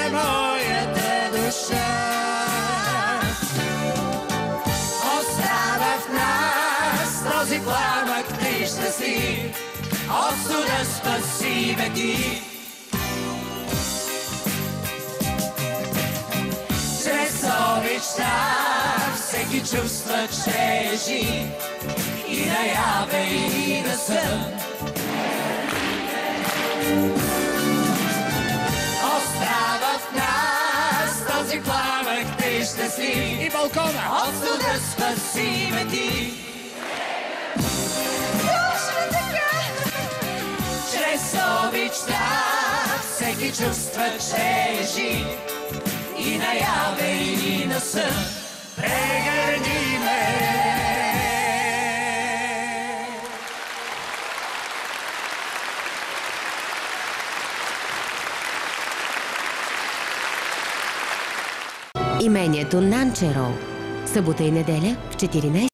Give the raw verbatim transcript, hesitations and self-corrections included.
моята душа. Остава в нас този пламък, ти щастлив, от студа спаси веки. Чрез обичта всеки чувства, че е жив, и наяве, и на сън. Остава в нас този пламък, ти щастлив, И балкона! от студа спаси веки. Чрез обичта всеки чувства, че е жив, и наяве, и на сън. Прегърни ме. Имението Нанчеро. Събота и неделя в четиринайсет